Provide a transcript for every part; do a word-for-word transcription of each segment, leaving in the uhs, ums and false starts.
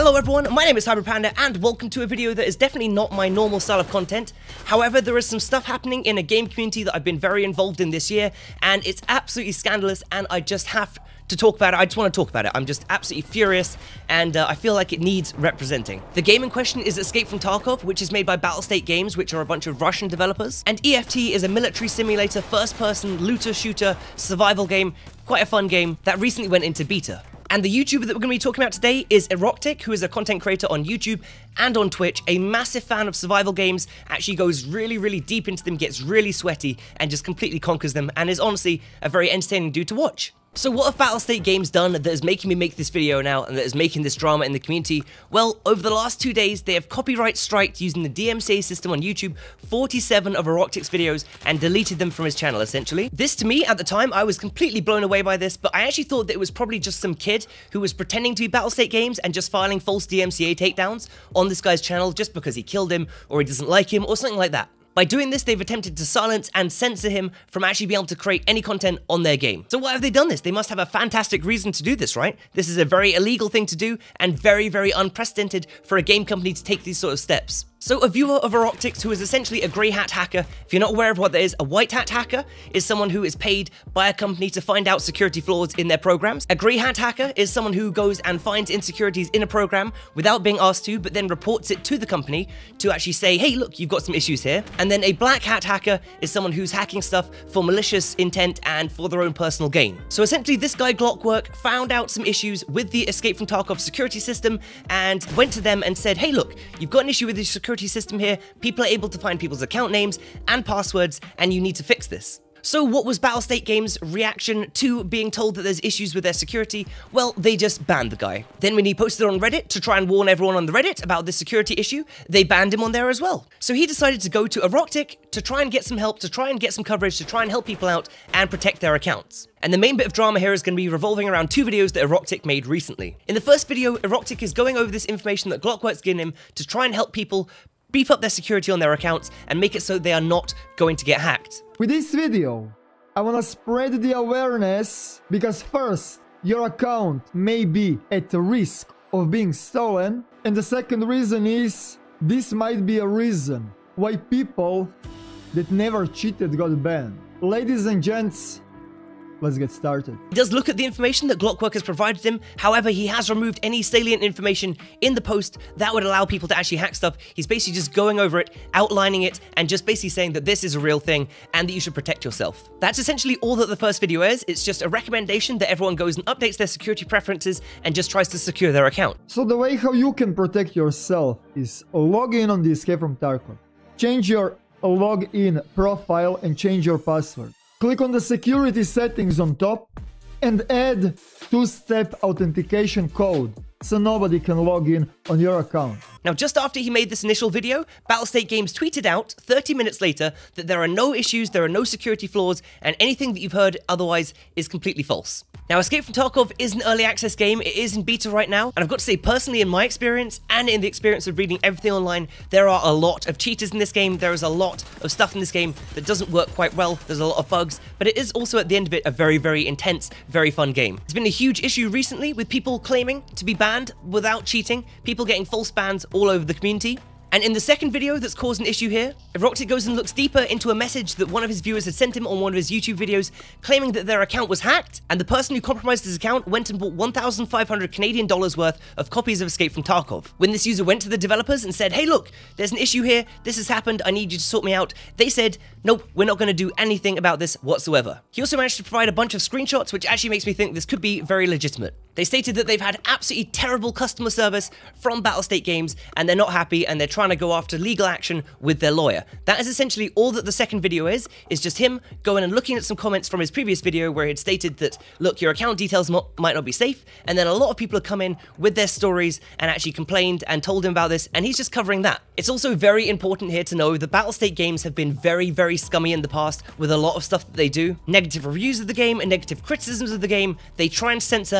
Hello everyone, my name is HybridPanda and welcome to a video that is definitely not my normal style of content. However, there is some stuff happening in a game community that I've been very involved in this year, and it's absolutely scandalous, and I just have to talk about it. I just want to talk about it. I'm just absolutely furious, and uh, I feel like it needs representing. The game in question is Escape from Tarkov, which is made by Battlestate games, which are a bunch of Russian developers. And E F T is a military simulator, first-person, looter-shooter, survival game, quite a fun game that recently went into beta. And the YouTuber that we're going to be talking about today is Eroktic, who is a content creator on YouTube and on Twitch, a massive fan of survival games, actually goes really, really deep into them, gets really sweaty, and just completely conquers them, and is honestly a very entertaining dude to watch. So what have Battlestate games done that is making me make this video now and that is making this drama in the community? Well, over the last two days, they have copyright striked using the D M C A system on YouTube forty-seven of Eroktic's videos and deleted them from his channel, essentially. This, to me, at the time, I was completely blown away by this, but I actually thought that it was probably just some kid who was pretending to be Battlestate games and just filing false D M C A takedowns on this guy's channel just because he killed him or he doesn't like him or something like that. By doing this, they've attempted to silence and censor him from actually being able to create any content on their game. So why have they done this? They must have a fantastic reason to do this, right? This is a very illegal thing to do and very, very unprecedented for a game company to take these sort of steps. So a viewer of Eroktic, who is essentially a grey hat hacker, if you're not aware of what that is, a white hat hacker is someone who is paid by a company to find out security flaws in their programs. A grey hat hacker is someone who goes and finds insecurities in a program without being asked to, but then reports it to the company to actually say, hey, look, you've got some issues here. And then a black hat hacker is someone who's hacking stuff for malicious intent and for their own personal gain. So essentially, this guy Glockwork found out some issues with the Escape from Tarkov security system and went to them and said, hey, look, you've got an issue with the security system here. People are able to find people's account names and passwords, and you need to fix this. So what was Battlestate Games' reaction to being told that there's issues with their security? Well, they just banned the guy. Then when he posted on Reddit to try and warn everyone on the Reddit about this security issue, they banned him on there as well. So he decided to go to Eroktic to try and get some help, to try and get some coverage, to try and help people out and protect their accounts. And the main bit of drama here is going to be revolving around two videos that Eroktic made recently. In the first video, Eroktic is going over this information that Glockwork's given him to try and help people beef up their security on their accounts and make it so they are not going to get hacked. With this video, I want to spread the awareness because first, your account may be at risk of being stolen, and the second reason is this might be a reason why people that never cheated got banned. Ladies and gents, let's get started. He does look at the information that Glockwork has provided him. However, he has removed any salient information in the post that would allow people to actually hack stuff. He's basically just going over it, outlining it, and just basically saying that this is a real thing and that you should protect yourself. That's essentially all that the first video is. It's just a recommendation that everyone goes and updates their security preferences and just tries to secure their account. So the way how you can protect yourself is log in on the Escape from Tarkov. Change your login profile and change your password. Click on the security settings on top and add two-step authentication code so nobody can log in on your account. Now, just after he made this initial video, Battlestate Games tweeted out thirty minutes later that there are no issues, there are no security flaws, and anything that you've heard otherwise is completely false. Now, Escape from Tarkov is an early access game. It is in beta right now, and I've got to say, personally, in my experience, and in the experience of reading everything online, there are a lot of cheaters in this game. There is a lot of stuff in this game that doesn't work quite well. There's a lot of bugs, but it is also, at the end of it, a very, very intense, very fun game. There's been a huge issue recently with people claiming to be banned without cheating, people getting false bans all over the community. And in the second video that's caused an issue here, Eroktic goes and looks deeper into a message that one of his viewers had sent him on one of his YouTube videos, claiming that their account was hacked, and the person who compromised his account went and bought one thousand five hundred Canadian dollars worth of copies of Escape from Tarkov. When this user went to the developers and said, hey look, there's an issue here, this has happened, I need you to sort me out, they said, nope, we're not going to do anything about this whatsoever. He also managed to provide a bunch of screenshots, which actually makes me think this could be very legitimate. They stated that they've had absolutely terrible customer service from Battlestate Games, and they're not happy, and they're trying to go after legal action with their lawyer. That is essentially all that the second video is, is just him going and looking at some comments from his previous video where he had stated that, look, your account details might not be safe, and then a lot of people have come in with their stories and actually complained and told him about this, and he's just covering that. It's also very important here to know that Battlestate Games have been very, very scummy in the past with a lot of stuff that they do. Negative reviews of the game and negative criticisms of the game, they try and censor as much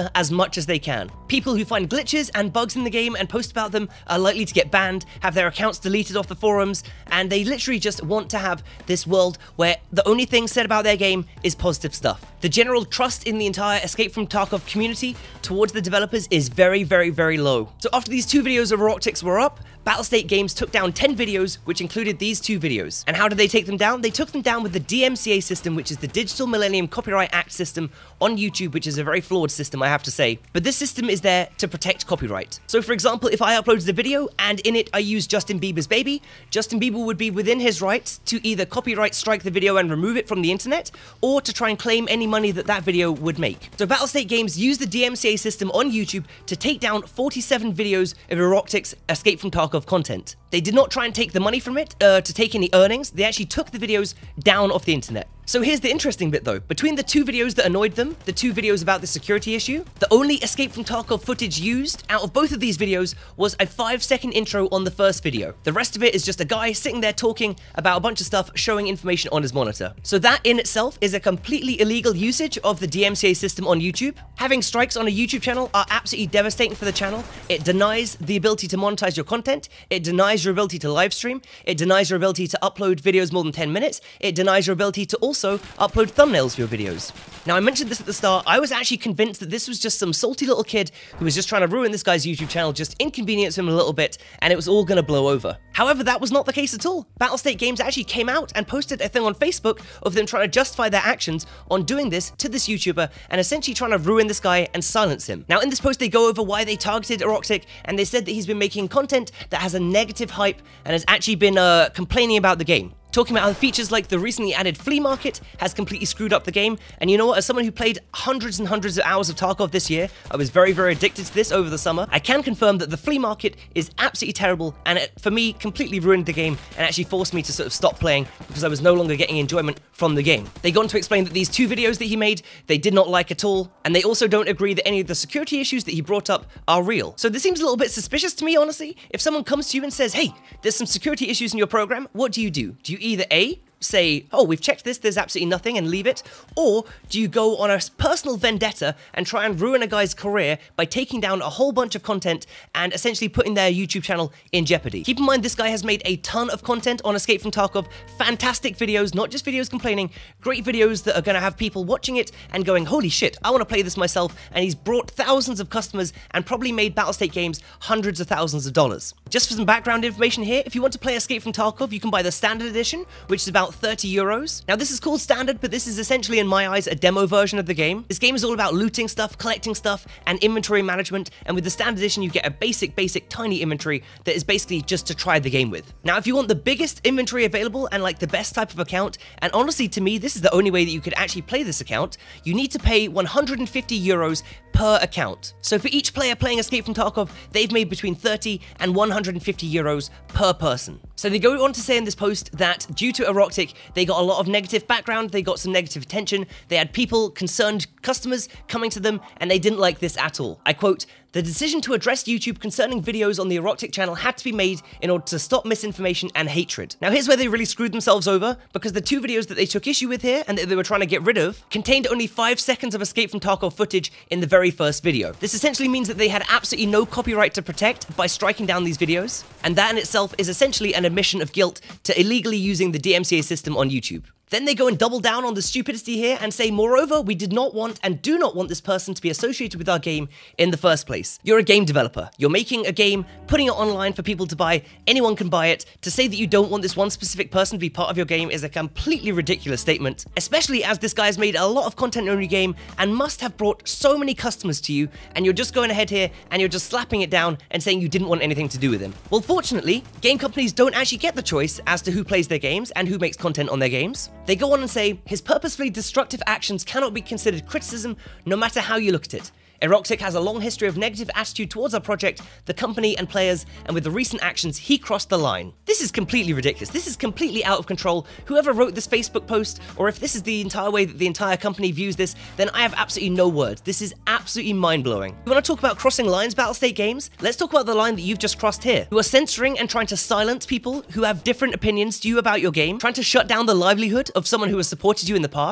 much as they can. People who find glitches and bugs in the game and post about them are likely to get banned, have their accounts deleted off the forums, and they literally just want to have this world where the only thing said about their game is positive stuff. The general trust in the entire Escape from Tarkov community towards the developers is very, very, very low. So after these two videos of Eroktic's were up, Battlestate Games took down ten videos, which included these two videos. And how did they take them down? They took them down with the D M C A system, which is the Digital Millennium Copyright Act system on YouTube, which is a very flawed system, I have to say. But this system is there to protect copyright. So for example, if I uploaded a video and in it I use Justin Bieber's baby, Justin Bieber would be within his rights to either copyright strike the video and remove it from the internet, or to try and claim any money that that video would make. So Battlestate Games used the D M C A system on YouTube to take down forty-seven videos of Eroktic's Escape from Tarkov content. They did not try and take the money from it uh, to take any earnings. They actually took the videos down off the internet. So here's the interesting bit though. Between the two videos that annoyed them, the two videos about the security issue, the only Escape from Tarkov footage used out of both of these videos was a five second intro on the first video. The rest of it is just a guy sitting there talking about a bunch of stuff, showing information on his monitor. So that in itself is a completely illegal usage of the D M C A system on YouTube. Having strikes on a YouTube channel are absolutely devastating for the channel. It denies the ability to monetize your content. It denies your ability to live stream. It denies your ability to upload videos more than ten minutes. It denies your ability to also Also, upload thumbnails for your videos. Now, I mentioned this at the start. I was actually convinced that this was just some salty little kid who was just trying to ruin this guy's YouTube channel, just inconvenience him a little bit, and it was all going to blow over. However, that was not the case at all. Battlestate Games actually came out and posted a thing on Facebook of them trying to justify their actions on doing this to this YouTuber and essentially trying to ruin this guy and silence him. Now, in this post, they go over why they targeted Eroktic, and they said that he's been making content that has a negative hype and has actually been uh, complaining about the game. Talking about how features like the recently added flea market has completely screwed up the game. And you know what, as someone who played hundreds and hundreds of hours of Tarkov this year, I was very, very addicted to this over the summer. I can confirm that the flea market is absolutely terrible, and it, for me, completely ruined the game and actually forced me to sort of stop playing because I was no longer getting enjoyment from the game. They go on to explain that these two videos that he made, they did not like at all, and they also don't agree that any of the security issues that he brought up are real. So this seems a little bit suspicious to me, honestly. If someone comes to you and says, hey, there's some security issues in your program, what do you do? Do you either A, say, oh, we've checked this, there's absolutely nothing, and leave it? Or do you go on a personal vendetta and try and ruin a guy's career by taking down a whole bunch of content and essentially putting their YouTube channel in jeopardy? Keep in mind, this guy has made a ton of content on Escape from Tarkov, fantastic videos, not just videos complaining, great videos that are going to have people watching it and going, holy shit, I want to play this myself, and he's brought thousands of customers and probably made Battlestate Games hundreds of thousands of dollars. Just for some background information here, if you want to play Escape from Tarkov, you can buy the standard edition, which is about thirty euros. Now, this is called standard, but this is essentially, in my eyes, a demo version of the game. This game is all about looting stuff, collecting stuff, and inventory management, and with the standard edition, you get a basic, basic, tiny inventory that is basically just to try the game with. Now, if you want the biggest inventory available and like the best type of account, and honestly, to me, this is the only way that you could actually play this account, you need to pay one hundred fifty euros per account. So for each player playing Escape from Tarkov, they've made between thirty and one hundred fifty euros per person. So they go on to say in this post that due to Eroktic, they got a lot of negative background, they got some negative attention, they had people, concerned customers coming to them, and they didn't like this at all. I quote, "The decision to address YouTube concerning videos on the Eroktic channel had to be made in order to stop misinformation and hatred." Now here's where they really screwed themselves over, because the two videos that they took issue with here and that they were trying to get rid of contained only five seconds of Escape from Tarkov footage in the very first video. This essentially means that they had absolutely no copyright to protect by striking down these videos, and that in itself is essentially an admission of guilt to illegally using the D M C A system on YouTube. Then they go and double down on the stupidity here and say, moreover, we did not want and do not want this person to be associated with our game in the first place. You're a game developer. You're making a game, putting it online for people to buy. Anyone can buy it. To say that you don't want this one specific person to be part of your game is a completely ridiculous statement, especially as this guy has made a lot of content on your game and must have brought so many customers to you, and you're just going ahead here and you're just slapping it down and saying you didn't want anything to do with him. Well, fortunately, game companies don't actually get the choice as to who plays their games and who makes content on their games. They go on and say, his purposefully destructive actions cannot be considered criticism, no matter how you look at it. Eroktic has a long history of negative attitude towards our project, the company and players, and with the recent actions, he crossed the line. This is completely ridiculous. This is completely out of control. Whoever wrote this Facebook post, or if this is the entire way that the entire company views this, then I have absolutely no words. This is absolutely mind-blowing. You want to talk about crossing lines, Battlestate Games? Let's talk about the line that you've just crossed here. You are censoring and trying to silence people who have different opinions to you about your game, trying to shut down the livelihood of someone who has supported you in the past.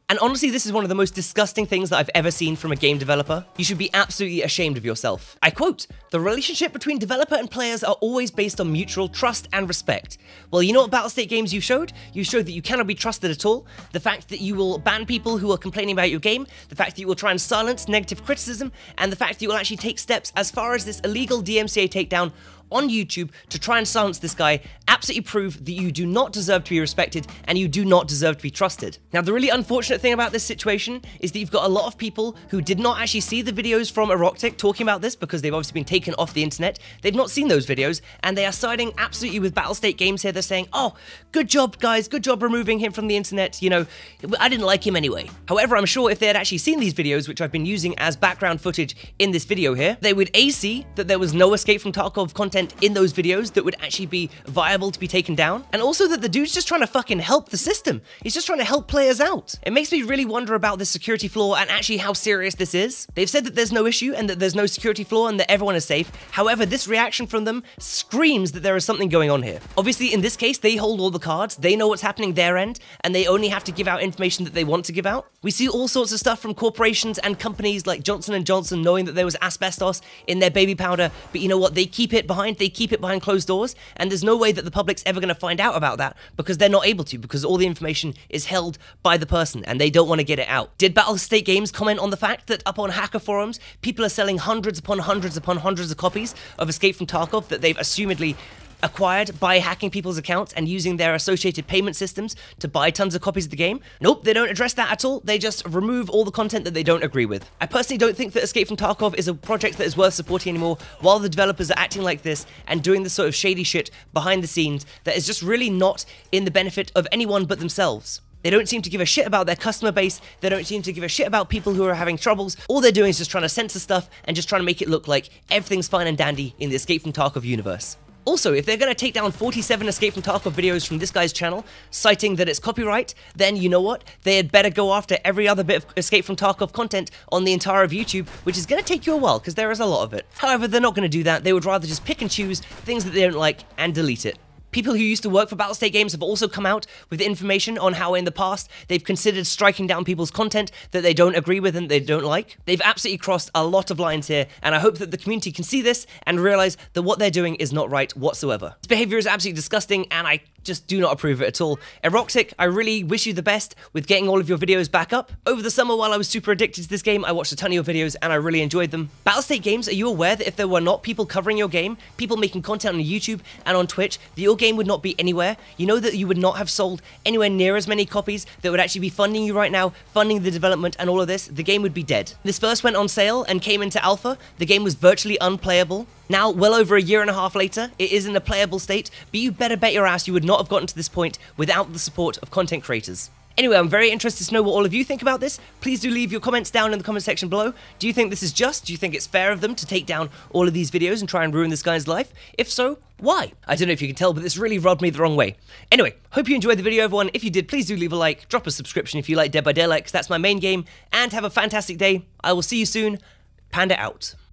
And honestly, this is one of the most disgusting things that I've ever seen from a game developer. You should be absolutely ashamed of yourself. I quote, "The relationship between developer and players are always based on mutual trust and respect." Well, you know what Battlestate games you showed? You showed that you cannot be trusted at all. The fact that you will ban people who are complaining about your game, the fact that you will try and silence negative criticism, and the fact that you will actually take steps as far as this illegal D M C A takedown on YouTube to try and silence this guy absolutely prove that you do not deserve to be respected and you do not deserve to be trusted. Now, the really unfortunate thing about this situation is that you've got a lot of people who did not actually see the videos from Eroktic talking about this because they've obviously been taken off the internet. They've not seen those videos and they are siding absolutely with Battlestate Games here. They're saying, "Oh, good job, guys. Good job removing him from the internet. You know, I didn't like him anyway." However, I'm sure if they had actually seen these videos, which I've been using as background footage in this video here, they would A, see that there was no Escape from Tarkov content in those videos that would actually be viable to be taken down, and also that the dude's just trying to fucking help the system. He's just trying to help players out. It makes me really wonder about this security flaw and actually how serious this is. They've said that there's no issue and that there's no security flaw and that everyone is safe. However, this reaction from them screams that there is something going on here. Obviously, in this case, they hold all the cards, they know what's happening their end, and they only have to give out information that they want to give out. We see all sorts of stuff from corporations and companies like Johnson and Johnson knowing that there was asbestos in their baby powder, but you know what? They keep it behind, they keep it behind closed doors, and there's no way that the public's ever going to find out about that because they're not able to, because all the information is held by the person and they don't want to get it out. Did Battlestate Games comment on the fact that up on hacker forums, people are selling hundreds upon hundreds upon hundreds of copies of Escape from Tarkov that they've assumedly acquired by hacking people's accounts and using their associated payment systems to buy tons of copies of the game? Nope, they don't address that at all. They just remove all the content that they don't agree with. I personally don't think that Escape from Tarkov is a project that is worth supporting anymore while the developers are acting like this and doing this sort of shady shit behind the scenes that is just really not in the benefit of anyone but themselves. They don't seem to give a shit about their customer base. They don't seem to give a shit about people who are having troubles. All they're doing is just trying to censor stuff and just trying to make it look like everything's fine and dandy in the Escape from Tarkov universe. Also, if they're going to take down forty-seven Escape from Tarkov videos from this guy's channel, citing that it's copyright, then you know what? They had better go after every other bit of Escape from Tarkov content on the entire of YouTube, which is going to take you a while, because there is a lot of it. However, they're not going to do that. They would rather just pick and choose things that they don't like and delete it. People who used to work for Battlestate Games have also come out with information on how in the past they've considered striking down people's content that they don't agree with and they don't like. They've absolutely crossed a lot of lines here, and I hope that the community can see this and realize that what they're doing is not right whatsoever. This behavior is absolutely disgusting, and I just do not approve of it at all. Eroktic, I really wish you the best with getting all of your videos back up. Over the summer, while I was super addicted to this game, I watched a ton of your videos and I really enjoyed them. Battlestate Games, are you aware that if there were not people covering your game, people making content on YouTube and on Twitch, that your game would not be anywhere? You know that you would not have sold anywhere near as many copies that would actually be funding you right now, funding the development and all of this. The game would be dead. This first went on sale and came into alpha. The game was virtually unplayable. Now, well over a year and a half later, it is in a playable state, but you better bet your ass you would not have gotten to this point without the support of content creators. Anyway, I'm very interested to know what all of you think about this. Please do leave your comments down in the comment section below. Do you think this is just? Do you think it's fair of them to take down all of these videos and try and ruin this guy's life? If so, why? I don't know if you can tell, but this really rubbed me the wrong way. Anyway, hope you enjoyed the video, everyone. If you did, please do leave a like, drop a subscription if you like Dead by Daylight, because that's my main game, and have a fantastic day. I will see you soon. Panda out.